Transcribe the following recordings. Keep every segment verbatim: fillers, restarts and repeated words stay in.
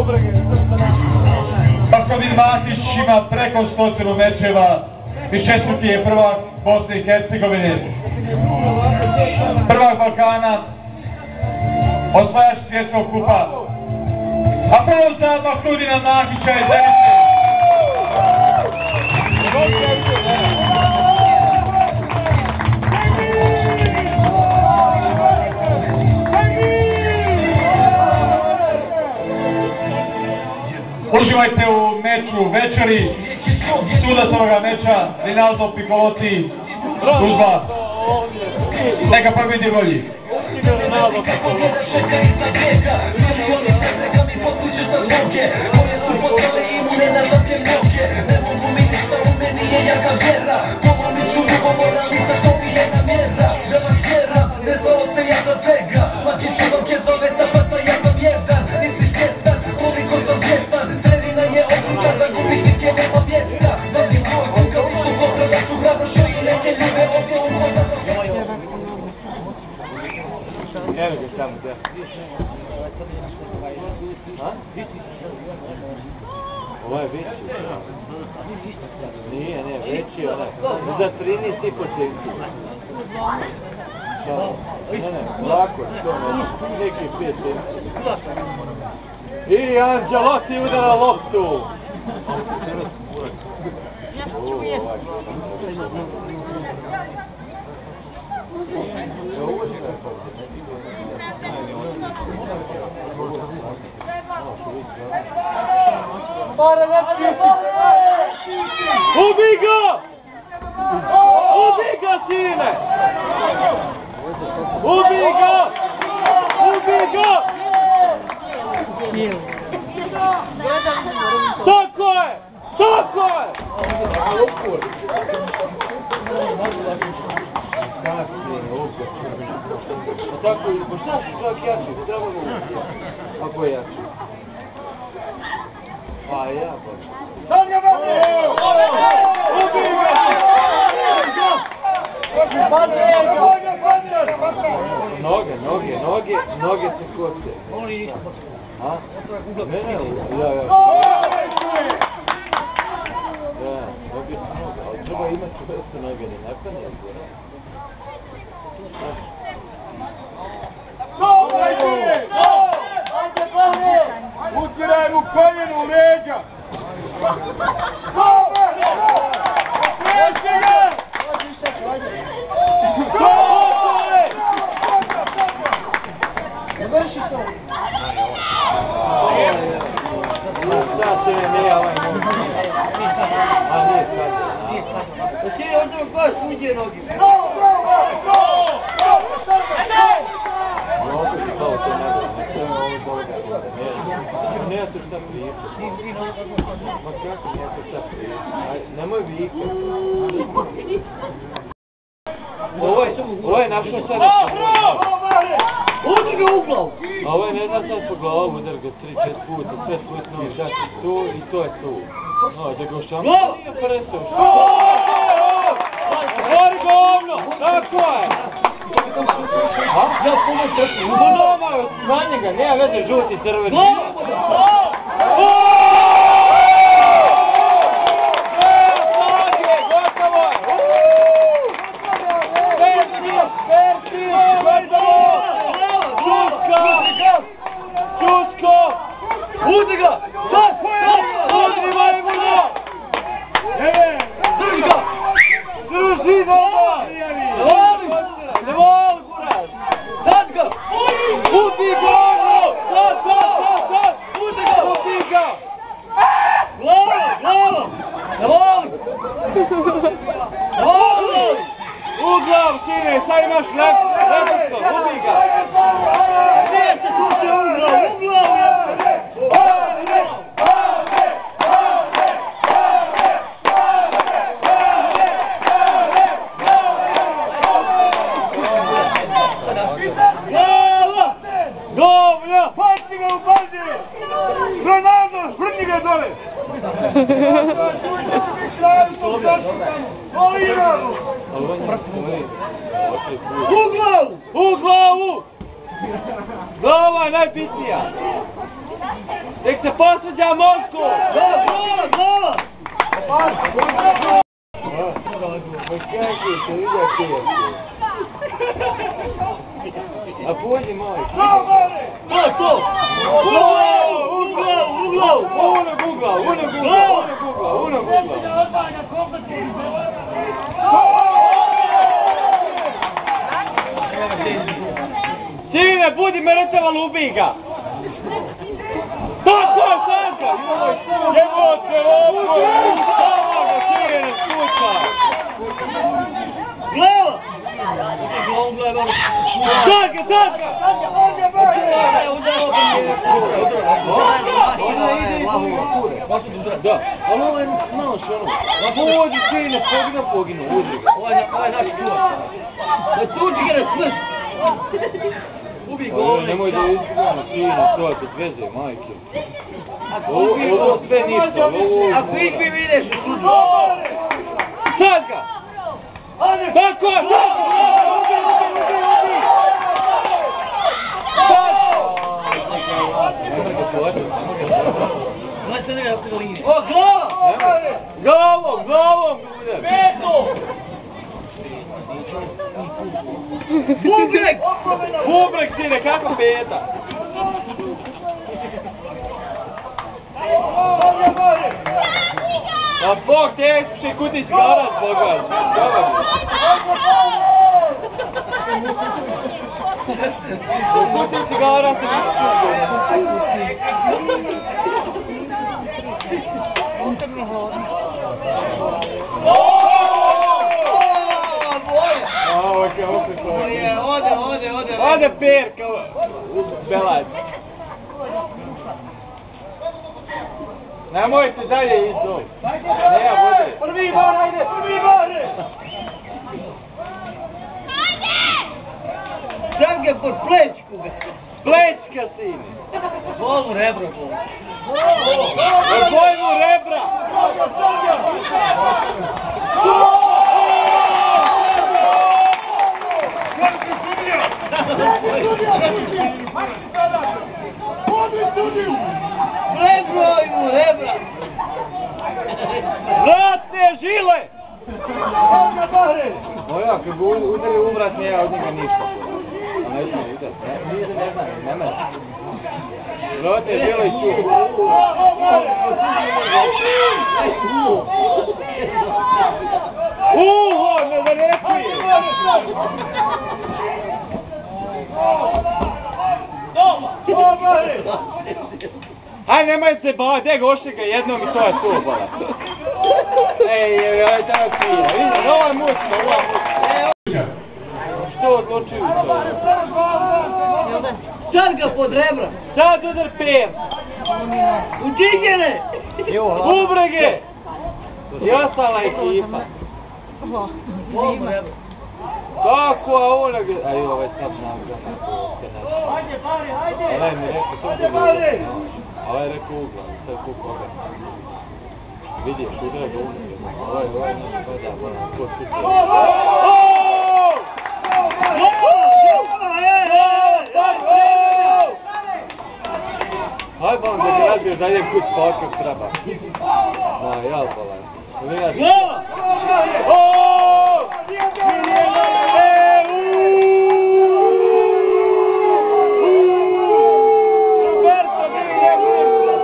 Marković Matić ima preko stotinu mečeva i četvrti je prvak Bosne i Hercegovine. Prvak Balkana, osvajač svjetskog kupa. A prvo za Mahdudina Nakića iz Zenice. Uživajte u meču večeri, sudac ovoga meča, Rinaldo Piccolotti, Tuzla. Neka pobjedi bolji. Evo ga tamo, da. Ovo je veći. Nije, ne, veći onaj. Za trinaest i po centi. Ne, ne, lako, što ne, neki pet centi. I Anđelotti udara loptu. Ubi ga! Ubi ga, sine! Ubi ga! Ubi ga! Tako je! Tako je! Tako je, pa šta si čovjek jači? Treba mu ako je jači. Pa ja, pa. Sanja Vanje! Ubi ga! Noge, noge, noge, noge se kote. A? Mene, ja, ja. Da, noge su noge, ali treba imati čvrste noge, ne napane. Utiraj mu koljenu u leđa! Reći ga! Završi to! Sad se ne nije ovaj nogi. A nije sad. Da si je onda baš uđe nogi. Ovdje si kao to ne bude, ne treba ovo bolga. Nema tu šta pričati. Ma kako nema tu šta pričati? Nemoj vikati. Ovo je našao sad da se Uđi ga u glavu! ovo je ne znam sad po glavu, udar ga tri, čest puta, sve putno i sad je tu i to je tu. No, da ga ušam nije prestao. Otvori govno! Tako je! Ja puno trpi, u doma je na njega, nema veze žuti crveni. Udri ga! Sad! Udri majmuna! Drži ga! Drži ga! Ne voli! Ne voli, kurat! Sad ga! Ubi ga! Sad, sad, sad, sad! Udri ga! Ubi ga! Glava! Glava! Ne voli! Ne voli! U glavu, sine! Sad imaš lepo! Ubi ga! Nije se tuče u glavu! U glavu! Govna! Pati ga u bazi! Ronaldo, švrni ga dole! U glavu! U glavu! Glava je najbitnija! Nek se posveđa momku! Glava, glava, glava! Ma kako se vidi ti je? A pođi moj. To, to! U glavu, u glavu, u glavu! Uno gugla, uno gugla, uno gugla, uno gugla. Sine, budi mrtava, lubi ga! Tako je, Sanka! Jebote, ovo je! Stava ga, Sine, skuća! Glava! Sanka, Sanka! Da, ali ovo je malo što ono. Pođi, Sine, poginu, poginu, uđi ga. Ovo je naš čuvar. Da tuđi ga na smrt! Ubi govne! Nemoj da izgledamo, Sine, to je bez veze, majke. Ovo sve ništa, ovo... Ako ikvi vidiš u suđu! Sanka! Tako je! O, glava! Glavom, glavom! Peto! Bubrek! Bubrek, Sine, kako peta? A Bog te se kutić garas, Boga! Kutić garas, Ode, ode, ode! Ode Perka, Belać. Nemojte dalje ići dol. Nema vode. Prvi bar, ajde! Prvi bar! Sam ga pod plečku ga! Plečka, Sine. Bol mu rebro, bol. Odboj mu rebra. Rebroj mu, rebra! Vratne žile! Moja, kad ga udari u vrat, nije od njega ništa. A ne smije udati, ne, nije, ne znam, ne mene. Vratne žile i čuo. Uho, ne zarepuje! Aj, nemoj se bavati, ja gošće ga jednom i to je to, bala. Ej, aj, tamo svira, vidi, ovo je mučno, ovo je mučno. Što odločuju to? Sad ga pod rebra! Sad udar Per! U džigene! Bubrege! I ostala ekipa. Bol mu rebra! Kako, a ona ga... Aj, ovaj sad znam ga. Hajde, pari, hajde! Ovaj mi rekao, sam te vidio. Ovaj je rekao ugla, sad kup ove. Vidiš, udara ga ugla. Ovaj, ovaj, ne spada, moram to čuti. Haj vam da ga razbio za jedan kuć pa otkak treba. Ma, jel bolaj. Glava! Oooo! Roberto, Milje Mursa!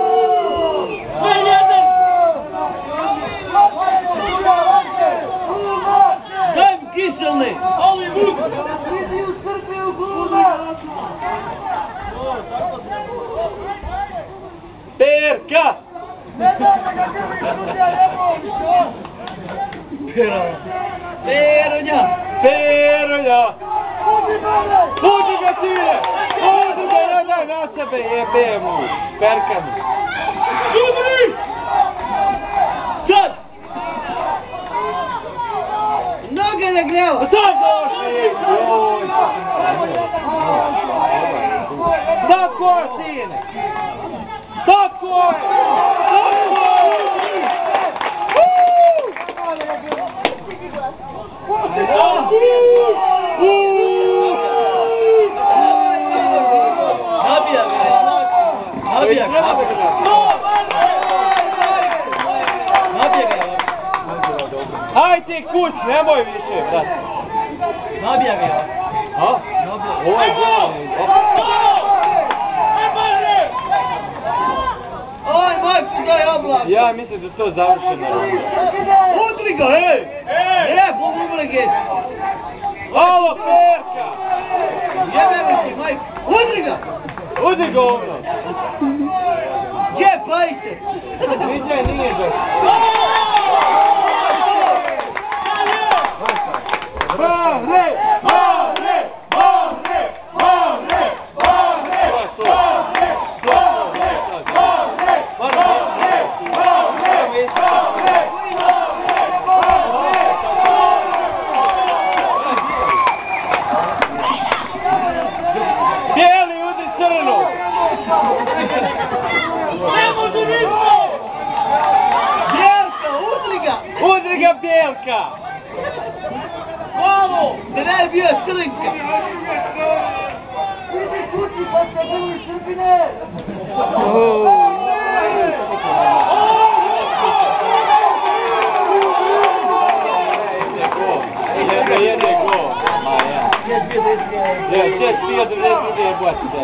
Daj mu kiselne! Ali vuk! Idi u Srbiju, gluda! Perka! Peronja! Peronja! Budi ga, Sine! Budi ga, ne daj na sebe, jebe mu! Perka mi! Dobri! Sad! Noge ne gnjava! Sad došli! Joj! Tako je, Sine! Tako je! Nabija me! Nabija, nabija! Haj ti kuć, nemoj više, brat. Nabija ga. A? Ovo je gol. Aj, Maxi, daj oblak. Ja mislim da je to završeno. Udri ga, ej! E, Bogu umrege. Alo, Perka! Jebemo ti, Majk. Udri ga! Udi govno! Gdje, pajte? Viđaj, nije došlo. Bahre! Bahre! Bahre! Bahre! Bahre! Bijeli, udi crnu! Ne može ništa! Bijelka, udri ga! Udri ga, Bijelka! Bravo! Da ne je bio Srlinka! Jedno jedne gol, ma ja. Ja, šest prije devedeset druge je boja se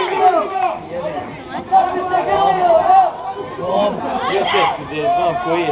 Ja šest, znam koji je